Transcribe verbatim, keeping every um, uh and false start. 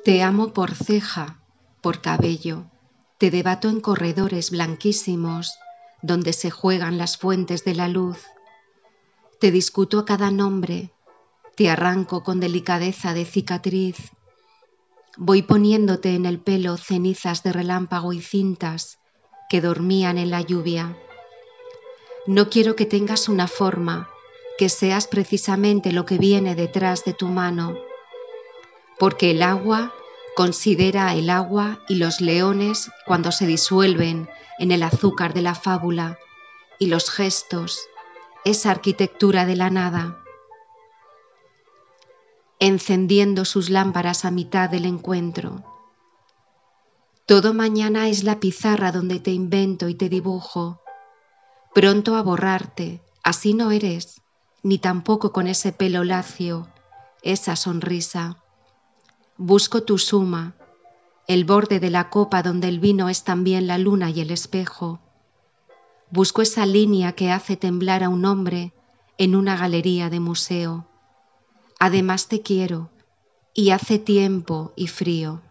Te amo por ceja, por cabello, te debato en corredores blanquísimos, donde se juegan las fuentes de la luz. Te discuto a cada nombre, te arranco con delicadeza de cicatriz. Voy poniéndote en el pelo cenizas de relámpago y cintas que dormían en la lluvia. No quiero que tengas una forma, que seas precisamente lo que viene detrás de tu mano, porque el agua considera el agua y los leones cuando se disuelven en el azúcar de la fábula, y los gestos, esa arquitectura de la nada. Encendiendo sus lámparas a mitad del encuentro. Todo mañana es la pizarra donde te invento y te dibujo, pronto a borrarte, así no eres, ni tampoco con ese pelo lacio, esa sonrisa. Busco tu suma, el borde de la copa donde el vino es también la luna y el espejo. Busco esa línea que hace temblar a un hombre en una galería de museo. Además te quiero, y hace tiempo y frío.